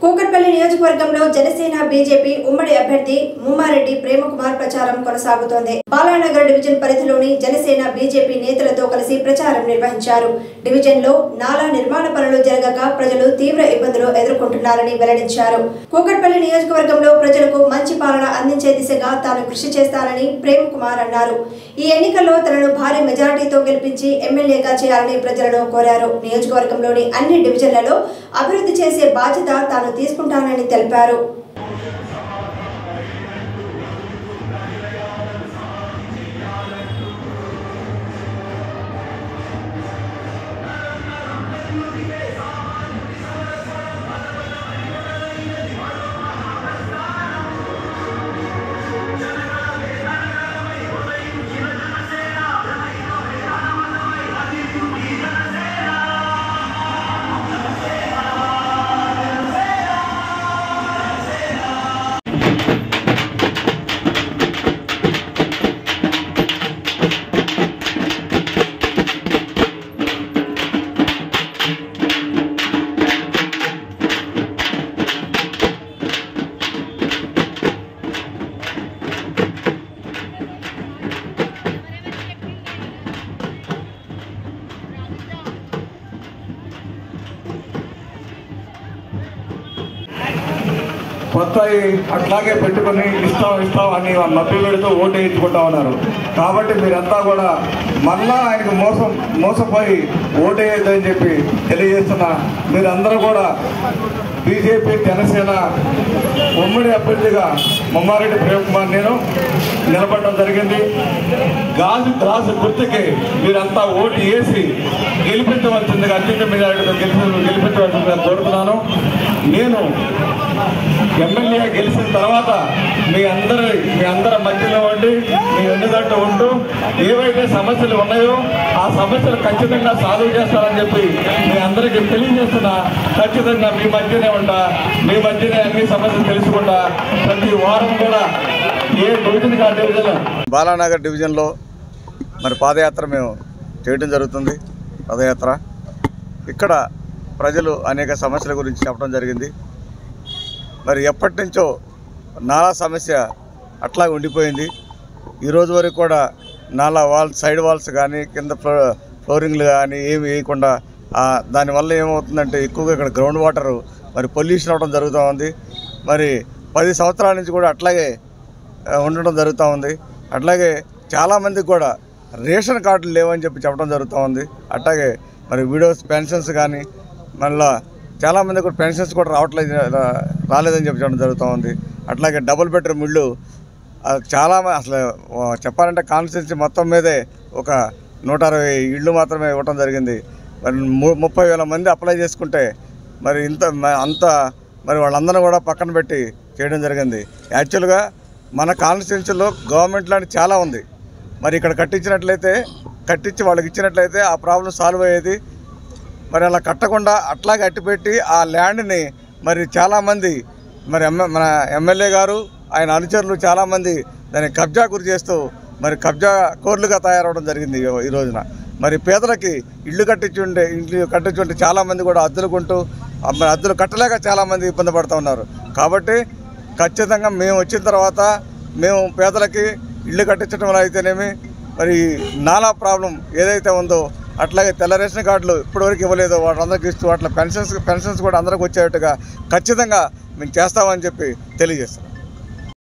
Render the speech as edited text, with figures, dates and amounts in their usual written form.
కూకట్పల్లి నియోజకవర్గంలో జనసేన బీజేపీ ఉమ్మడి అభ్యర్థి ముమ్మారెడ్డి ప్రేమకుమార్ ప్రచారం కొనసాగుతోంది. బాలానగర్ డివిజన్ పరిధిలోని జనసేన బీజేపీ నేతలతో కలిసి ప్రచారం నిర్వహించారు. డివిజన్లో నాలా నిర్మాణ పనులు జరగక ప్రజలు తీవ్ర ఇబ్బందులు ఎదుర్కొంటున్నారని వెల్లడించారు. కూకట్పల్లి నియోజకవర్గంలో ప్రజలకు మంచి పాలన అందించే దిశగా తాను కృషి చేస్తానని ప్రేమకుమార్ అన్నారు. ఈ ఎన్నికల్లో తనను భారీ మెజారిటీతో గెలిపించి ఎమ్మెల్యేగా చేయాలని ప్రజలను కోరారు. నియోజకవర్గంలోని అన్ని డివిజన్లలో అభివృద్ధి చేసే బాధ్యత తాను తీసుకుంటానని తెలిపారు. కొత్తవి అట్లాగే పెట్టుకుని ఇస్తాం అని మభ్య పెడుతూ ఓటు వేయించుకుంటా ఉన్నారు. కాబట్టి మీరంతా కూడా మళ్ళా ఆయనకు మోసపోయి ఓటు వేయద్దని చెప్పి తెలియజేస్తున్నా. మీరందరూ కూడా బీజేపీ జనసేన ఉమ్మడి అభ్యర్థిగా ముమ్మారెడ్డి ప్రేమకుమార్ నేను నిలబడడం జరిగింది. గ్లాసు గుర్తుకి మీరంతా ఓటు వేసి గెలిపించవలసిందిగా అత్యంత మెజారిటీతో గెలిపించవలసిందిగా కోరుతున్నాను. నేను ఎమ్మెల్యే గెలిచిన తర్వాత మీ అందరి మధ్యలో ఉండి మీ వెన్నుదంటూ ఉంటూ ఏవైతే సమస్యలు ఉన్నాయో ఆ సమస్యలు ఖచ్చితంగా సాల్వ్ చేస్తారని చెప్పి మీ అందరికీ తెలియజేస్తున్నా. ఖచ్చితంగా మీ మధ్యనే ఉంటా, మీ మధ్యనే అన్ని సమస్యలు తెలుసుకుంటా. ప్రతి వారం కూడా ఏ డివిజన్ కా డివిజన్ బాలానగర్ డివిజన్లో మరి పాదయాత్ర మేము చేయడం జరుగుతుంది. పాదయాత్ర ఇక్కడ ప్రజలు అనేక సమస్యల గురించి చెప్పడం జరిగింది. మరి ఎప్పటి నుంచో నాలా సమస్య అట్లా ఉండిపోయింది. ఈరోజు వరకు కూడా నాలా సైడ్ వాల్స్ కానీ కింద ఫ్లోరింగ్లు కానీ ఏమి వేయకుండా దానివల్ల ఏమవుతుందంటే ఎక్కువగా ఇక్కడ గ్రౌండ్ వాటర్ మరి పొల్యూషన్ అవ్వడం జరుగుతూ ఉంది. మరి 10 సంవత్సరాల నుంచి కూడా అట్లాగే ఉండడం జరుగుతూ ఉంది. అట్లాగే చాలామందికి కూడా రేషన్ కార్డులు లేవని చెప్పడం జరుగుతూ ఉంది. అట్లాగే మరి విడోస్ పెన్షన్స్ కానీ మళ్ళీ చాలామంది కూడా పెన్షన్స్ కూడా రాలేదని చెప్పడం జరుగుతూ ఉంది. అట్లాగే డబుల్ బెడ్రూమ్ ఇళ్ళు చాలా అసలు చెప్పాలంటే కాన్స్టిట్యున్సీ మొత్తం మీదే ఒక 160 ఇళ్ళు మాత్రమే ఇవ్వటం జరిగింది. మరి 30,000 మంది అప్లై చేసుకుంటే మరి మరి వాళ్ళందరూ కూడా పక్కన పెట్టి చేయడం జరిగింది. యాక్చువల్గా మన కాన్స్టిట్యున్సీలో గవర్నమెంట్ ల్యాండ్ చాలా ఉంది. మరి ఇక్కడ కట్టించి వాళ్ళకి ఇచ్చినట్లయితే ఆ ప్రాబ్లం సాల్వ్ అయ్యేది. మరి అలా కట్టకుండా అట్లాగే అట్టిపెట్టి ఆ ల్యాండ్ని మరి చాలామంది మరి మన ఎమ్మెల్యే గారు ఆయన అనుచరులు చాలామంది దాన్ని కబ్జా గురి చేస్తూ మరి కబ్జా కోర్లుగా తయారవడం జరిగింది. ఈ రోజున మరి పేదలకి ఇల్లు కట్టించుంటే చాలామంది కూడా అద్దెలు కట్టలేక చాలామంది ఇబ్బంది పడుతూ ఉన్నారు. కాబట్టి ఖచ్చితంగా మేము వచ్చిన తర్వాత మేము పేదలకి ఇల్లు కట్టించడం అయితేనేమి మరి నాలా ప్రాబ్లం ఏదైతే ఉందో అట్లాగే తెల్ల రేషన్ కార్డులు ఇప్పటివరకు ఇవ్వలేదు వాళ్ళందరికీ ఇస్తూ అట్లా పెన్షన్స్ కూడా అందరికి వచ్చేట్టుగా ఖచ్చితంగా మేము చేస్తామని చెప్పి తెలియజేస్తాం.